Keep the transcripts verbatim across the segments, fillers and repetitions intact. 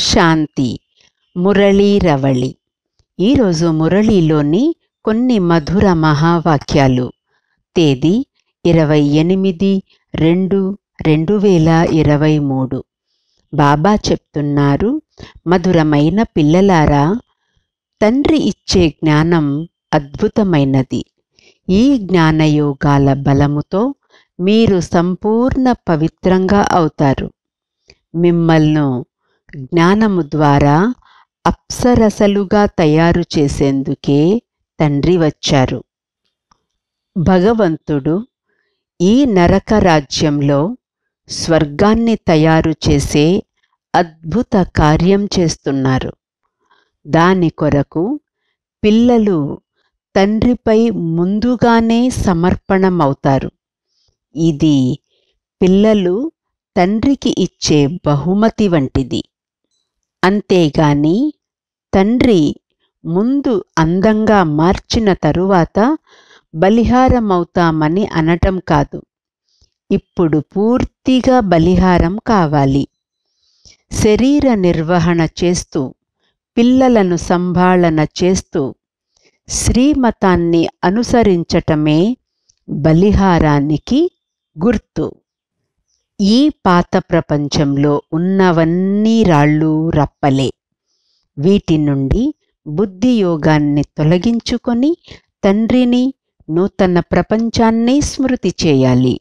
శాంతి. మురళీ రవళి. ఈరోజు మురళీలోని కొన్ని మధుర మహావాక్యాలు. తేదీ ఇరవై ఎనిమిది రెండు రెండు వేల ఇరవై మూడు. బాబా చెప్తున్నారు, మధురమైన పిల్లలారా, తండ్రి ఇచ్చే జ్ఞానం అద్భుతమైనది. ఈ జ్ఞానయోగాల బలముతో మీరు సంపూర్ణ పవిత్రంగా అవుతారు. మిమ్మల్ని జ్ఞానము ద్వారా అప్సరసలుగా తయారు చేసేందుకే తండ్రి వచ్చారు. భగవంతుడు ఈ నరక రాజ్యంలో స్వర్గాన్ని తయారు చేసే అద్భుత కార్యం చేస్తున్నారు. దాని కొరకు పిల్లలు తండ్రిపై ముందుగానే సమర్పణమవుతారు. ఇది పిల్లలు తండ్రికి ఇచ్చే బహుమతి వంటిది. అంతేగాని తండ్రి ముందు అందంగా మార్చిన తరువాత బలిహారమవుతామని అనటం కాదు. ఇప్పుడు పూర్తిగా బలిహారం కావాలి. శరీర నిర్వహణ చేస్తూ, పిల్లలను సంభాళన చేస్తూ, శ్రీమతాన్ని అనుసరించటమే బలిహారానికి గుర్తు. ఈ పాత ప్రపంచంలో ఉన్నవన్నీ రాళ్ళు రప్పలే. వీటి నుండి బుద్ధియోగాన్ని తొలగించుకొని తండ్రిని, నూతన ప్రపంచాన్ని స్మృతి చేయాలి.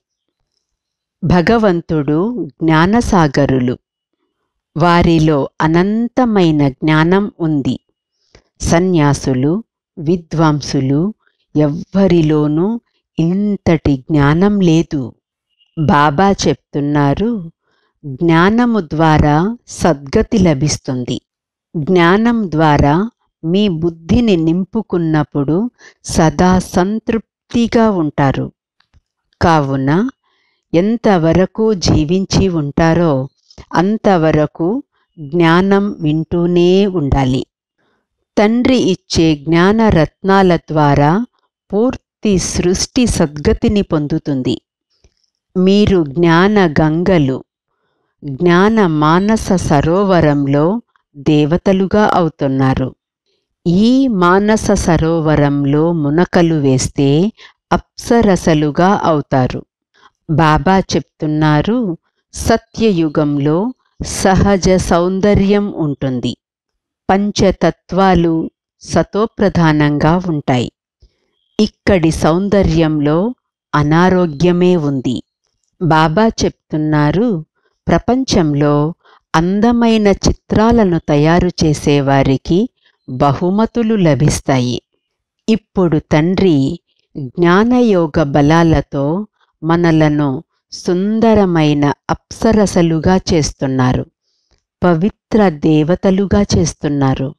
భగవంతుడు జ్ఞానసాగరులు. వారిలో అనంతమైన జ్ఞానం ఉంది. సన్యాసులు, విద్వాంసులు ఎవ్వరిలోనూ ఇంతటి జ్ఞానం లేదు. బాబా చెప్తున్నారు, జ్ఞానము ద్వారా సద్గతి లభిస్తుంది. జ్ఞానం ద్వారా మీ బుద్ధిని నింపుకున్నప్పుడు సదా సంతృప్తిగా ఉంటారు. కావున ఎంతవరకు జీవించి ఉంటారో అంతవరకు జ్ఞానం వింటూనే ఉండాలి. తండ్రి ఇచ్చే జ్ఞానరత్నాల ద్వారా పూర్తి సృష్టి సద్గతిని పొందుతుంది. మీరు జ్ఞాన గంగలు, జ్ఞాన మానస సరోవరంలో దేవతలుగా అవుతున్నారు. ఈ మానస సరోవరంలో మునకలు వేస్తే అప్సరసలుగా అవుతారు. బాబా చెప్తున్నారు, సత్యయుగంలో సహజ సౌందర్యం ఉంటుంది. పంచతత్వాలు సతోప్రధానంగా ఉంటాయి. ఇక్కడి సౌందర్యంలో అనారోగ్యమే ఉంది. బాబా చెప్తున్నారు, ప్రపంచంలో అందమైన చిత్రాలను తయారు చేసేవారికి బహుమతులు లభిస్తాయి. ఇప్పుడు తండ్రి జ్ఞానయోగ బలాలతో మనలను సుందరమైన అప్సరసలుగా చేస్తున్నారు. పవిత్ర దేవతలుగా చేస్తున్నారు.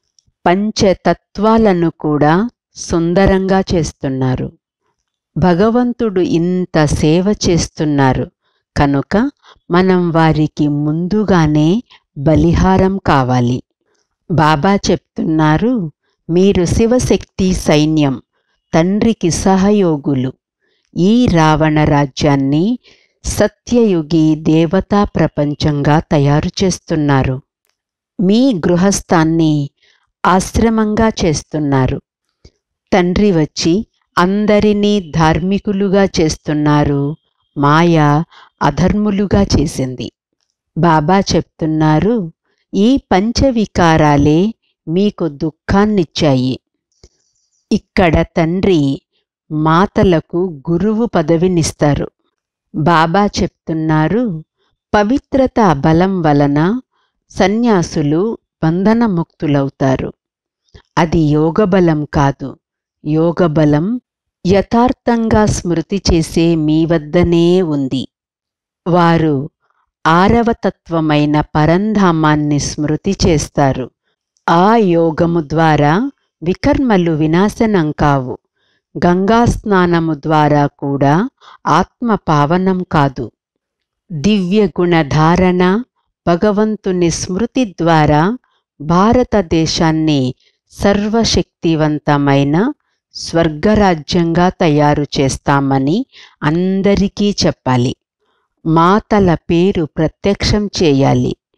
పంచతత్వాలను కూడా సుందరంగా చేస్తున్నారు. భగవంతుడు ఇంత సేవ చేస్తున్నారు కనుక మనం వారికి ముందుగానే బలిహారం కావాలి. బాబా చెప్తున్నారు, మీరు శివశక్తి సైన్యం, తండ్రికి సహయోగులు. ఈ రావణ రాజ్యాన్ని సత్యయుగి దేవతా ప్రపంచంగా తయారు చేస్తున్నారు. మీ గృహస్థాన్ని ఆశ్రమంగా చేస్తున్నారు. తండ్రి వచ్చి అందరినీ ధార్మికులుగా చేస్తున్నారు. మాయ అధర్ములుగా చేసింది. బాబా చెప్తున్నారు, ఈ పంచవికారాలే మీకు దుఃఖాన్నిచ్చాయి. ఇక్కడ తండ్రి మాతలకు గురువు పదవినిస్తారు. బాబా చెప్తున్నారు, పవిత్రత బలం వలన సన్యాసులు బంధనముక్తులవుతారు. అది యోగబలం కాదు. యోగబలం యథార్థంగా స్మృతి చేసే మీ వద్దనే ఉంది. వారు ఆరవ తత్వమైన పరంధామాన్ని స్మృతి చేస్తారు. ఆ యోగము ద్వారా వికర్మలు వినాశనం కావు. గంగా స్నానము ద్వారా కూడా ఆత్మ పావనం కాదు. దివ్య గుణధారణ, భగవంతుని స్మృతి ద్వారా భారతదేశాన్ని సర్వశక్తివంతమైన స్వర్గరాజ్యంగా తయారు చేస్తామని అందరికీ చెప్పాలి. మాతల పేరు ప్రత్యక్షం చేయాలి.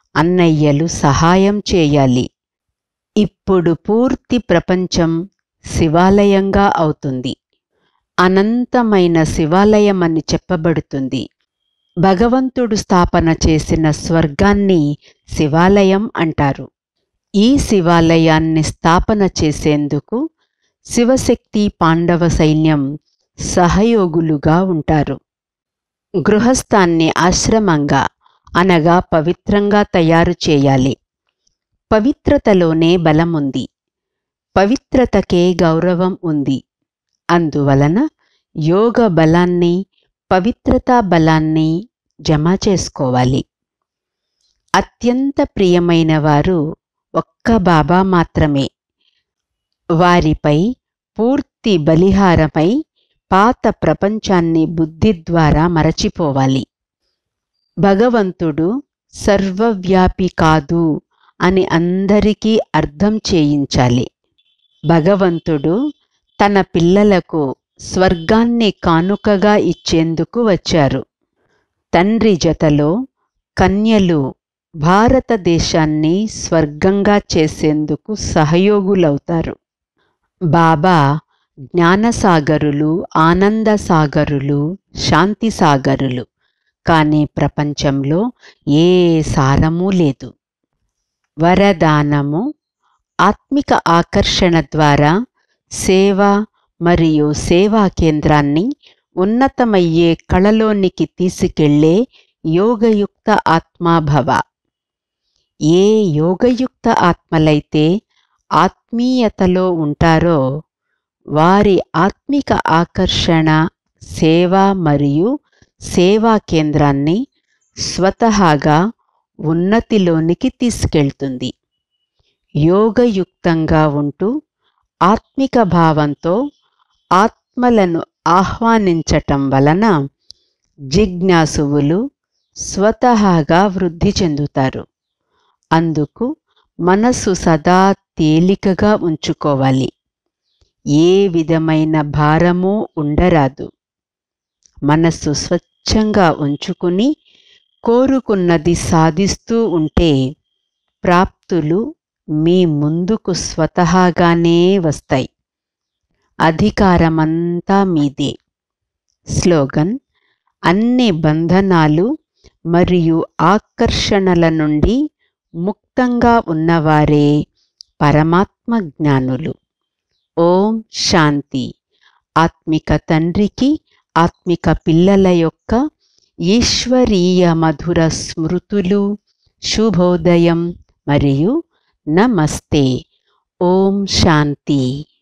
అన్నయ్యలు సహాయం చేయాలి. ఇప్పుడు పూర్తి ప్రపంచం శివాలయంగా అవుతుంది. అనంతమైన శివాలయమని చెప్పబడుతుంది. భగవంతుడు స్థాపన చేసిన స్వర్గాన్ని శివాలయం అంటారు. ఈ శివాలయాన్ని స్థాపన చేసేందుకు శివశక్తి పాండవ సైన్యం సహయోగులుగా ఉంటారు. గృహస్థాన్ని ఆశ్రమంగా అనగా పవిత్రంగా తయారు చేయాలి. పవిత్రతలోనే బలముంది. పవిత్రతకే గౌరవం ఉంది. అందువలన యోగ బలాన్ని, పవిత్రతా బలాన్ని జమ చేసుకోవాలి. అత్యంత ప్రియమైన వారు ఒక్క బాబా మాత్రమే. వారిపై పూర్తి బలిహారమై పాత ప్రపంచాన్ని బుద్ధి ద్వారా మరచిపోవాలి. భగవంతుడు సర్వవ్యాపి కాదు అని అందరికీ అర్థం చేయించాలి. భగవంతుడు తన పిల్లలకు స్వర్గాన్ని కానుకగా ఇచ్చేందుకు వచ్చారు. తండ్రి జతలో కన్యలు భారతదేశాన్ని స్వర్గంగా చేసేందుకు సహయోగులవుతారు. బాబా జ్ఞానసాగరులు, ఆనందసాగరులు, శాంతిసాగరులు. కానీ ప్రపంచంలో ఏ సారమూ లేదు. వరదానము ఆత్మిక ఆకర్షణ ద్వారా సేవ మరియు సేవా కేంద్రాన్ని ఉన్నతమయ్యే కళలోనికి తీసుకెళ్లే యోగయుక్త ఆత్మాభవ. ఏ యోగయుక్త ఆత్మలైతే ఆత్మీయతలో ఉంటారో వారి ఆత్మిక ఆకర్షణ సేవ మరియు సేవా కేంద్రాన్ని స్వతహాగా ఉన్నతిలోనికి తీసుకెళ్తుంది. యోగయుక్తంగా ఉంటూ ఆత్మిక భావంతో ఆత్మలను ఆహ్వానించటం వలన జిజ్ఞాసువులు స్వతహాగా వృద్ధి చెందుతారు. అందుకు మనసు సదా తేలికగా ఉంచుకోవాలి. ఏ విధమైన భారమూ ఉండరాదు. మనస్సు స్వచ్ఛంగా ఉంచుకుని కోరుకున్నది సాధిస్తూ ఉంటే ప్రాప్తులు మీ ముందుకు స్వతహాగానే వస్తాయి. అధికారమంతా మీదే. స్లోగన్: అన్ని బంధనాలు మరియు ఆకర్షణల నుండి ముక్తంగా ఉన్నవారే పరమాత్మ జ్ఞానులు. ఓం శాంతి. ఆత్మిక తండ్రికి ఆత్మిక పిల్లల యొక్క ఈశ్వరీయ మధుర స్మృతులు, శుభోదయం మరియు నమస్తే. ఓం శాంతి.